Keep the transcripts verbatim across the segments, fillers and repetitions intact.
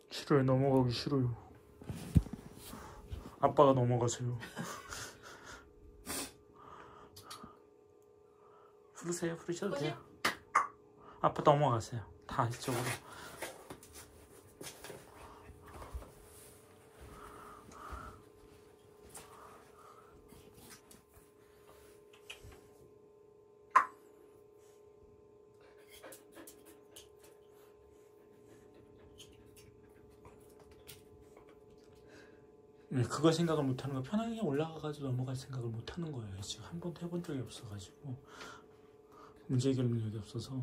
싫어요. 넘어가기 싫어요. 아빠가 넘어가세요. 부르세요. 부르셔도 돼요. 아빠 넘어가세요. 다 이쪽으로. 네, 그거 생각을 못하는 거. 편하게 올라가가지고 넘어갈 생각을 못하는 거예요. 지금 한 번도 해본 적이 없어가지고 문제 해결 능력이 없어서.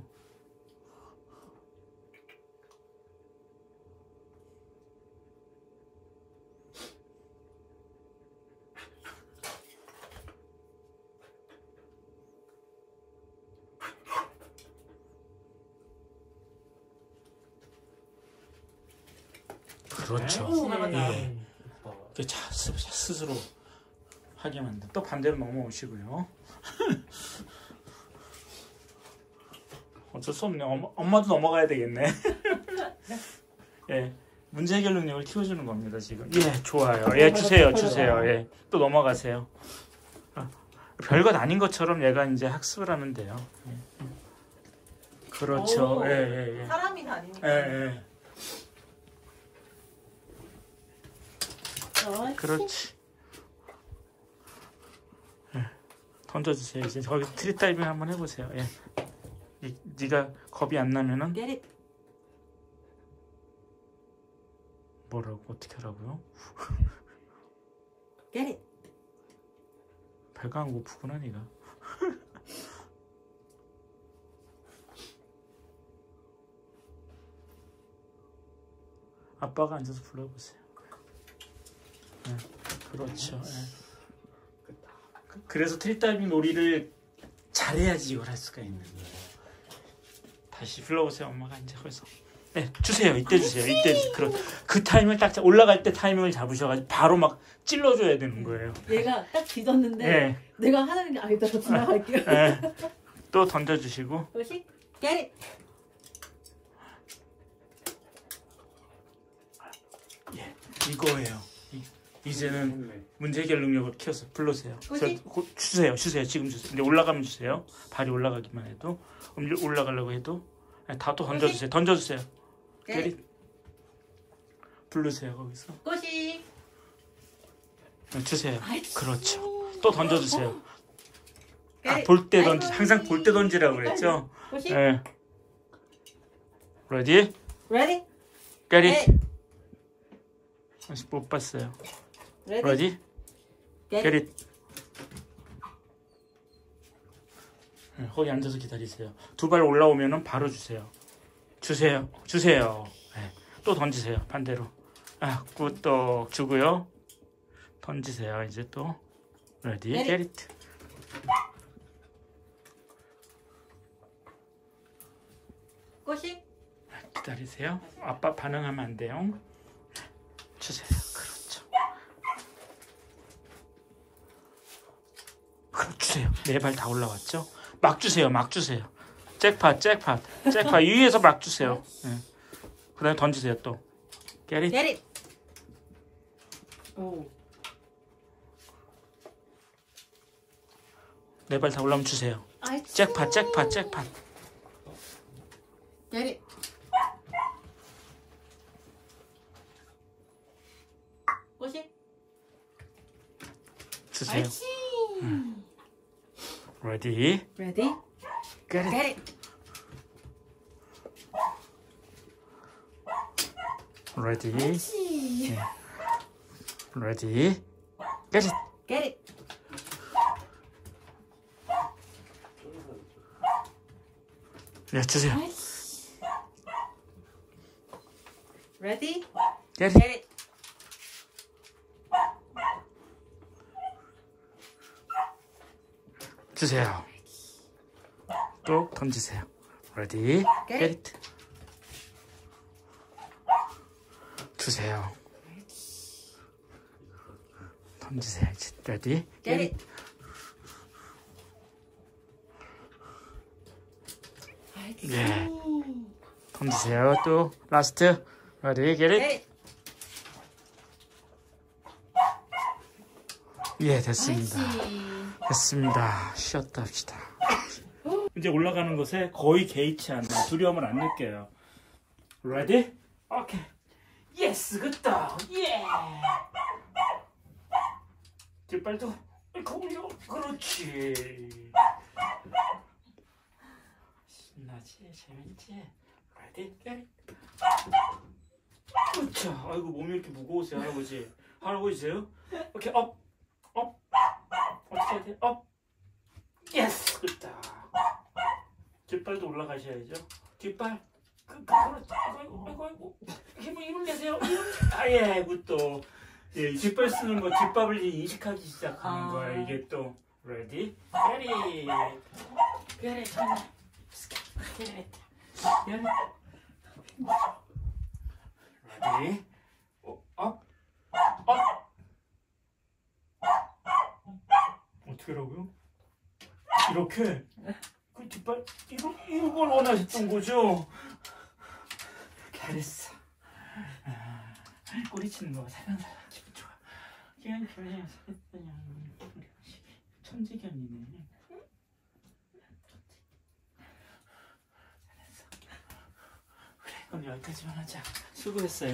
그렇죠. 네. 자, 스스로 하게 만든. 또 반대로 넘어오시고요. 어쩔 수 없네. 엄마, 엄마도 넘어가야 되겠네. 예, 문제 해결 능력을 키워주는 겁니다 지금. 예, 좋아요. 예, 주세요, 주세요. 예, 또 넘어가세요. 아, 별것 아닌 것처럼 얘가 이제 학습을 하면 돼요. 예. 그렇죠. 오, 예, 예, 예. 사람이 다니니까. 예, 예. 그렇지. 예. 던져주세요. 이제 거기 트리 다이빙 한번 해보세요. 예. 이, 네가 겁이 안 나면은 뭐라고 어떻게 하라고요? 배가 안 고프구나 네가. 아빠가 앉아서 불러보세요. 네, 그렇죠. 네. 그래서 트리다이빙 놀이를 잘해야지 이걸 할 수가 있는 거예요. 다시 불러보세요. 엄마가 이제 거기서. 네, 주세요. 이때 주세요. 이때 주세요. 그런 그 타이밍을 딱 올라갈 때 타이밍을 잡으셔가지고 바로 막 찔러줘야 되는 거예요. 얘가 딱 뒤졌는데 네. 내가 하는 게 아니다. 저 지나갈게요. 네. 또 던져주시고. 그렇지. Get it. 예, 이거예요. 이제는 문제 해결 능력을 키워서 불러세요. 주세요, 주세요. 지금 주세요. 이제 올라가면 주세요. 발이 올라가기만 해도, 올라가려고 해도 다 또 던져주세요. 던져주세요. 네. 부르세요 거기서. 꽃이. 주세요. 그렇죠. 또 던져주세요. 아, 볼 때 던지. 항상 볼 때 던지라고 그랬죠. 꽃이. 네. Ready? Ready? Get it. 못 봤어요. Ready? Get it. 네, 거기 앉아서 기다리세요. 두 발 올라오면은 바로 주세요. 주세요. 주세요. 네, 또 던지세요. 반대로. 아, 굿떡 주고요. 던지세요. 이제 또. Ready? Get it. 꽃이. 기다리세요. 아빠 반응하면 안 돼요. 주세요. 그렇죠. 그럼 주세요. 네 발 다 올라왔죠? 막 주세요. 막 주세요. 잭팟, 잭팟, 잭팟 위에서 막 주세요. 네. 그 다음에 던지세요 또. Get it? Get it. 오. 네 발 다 올라오면 주세요. 잭팟, 잭팟, 잭팟. Get it. 꽃이. 주세요. 음. Ready? Ready? Get it. Get it. Ready? 네. Ready? Get it. Get it. 네, 주세요. Ready? Get it. Get it. 주세요. 또 던지세요. Ready? Get Get it. 주세요. 던지세요. Ready? Get it. 네. 던지세요. 또 라스트. Ready, get it? 에이. 예, 됐습니다. 아이씨. 됐습니다. 쉬었다 합시다. 이제 올라가는 것에 거의 개의치 않나. 두려움을 안 느껴요. Ready? 오케이. 예스, 굿다. 예. 뒷발도 올려. 그렇지. 신나지? 재밌지? Ready? Get it? 그렇죠. 아이고 몸이 이렇게 무거우세요, 할아버지. 할아버지세요? 오케이, 업, 업. 어떻게 해야 돼? 업. 예스, 굿다. 뒷발도 올라가셔야죠. 뒷발. 그, 그, 그렇지. 아이고, 아이고, 아이고. 힘을, 힘을 내세요. 힘을. 아예, 굿도. 예, 뒷발 쓰는 거, 뒷밥을 인식하기 시작하는 아. 거야. 이게 또. Ready? Ready. Ready. Ready. Ready. 어, 업. 업. 어떻게 하라고요? 이렇게? 그 뒷발, 이거, 이걸 원하셨던 거죠? 잘했어. 아, 꼬리치는 거 살랑살랑 기분 좋아. 그냥 그냥 천재견이네. 잘했어. 그래, 그럼 여기까지만 하자. 수고했어요.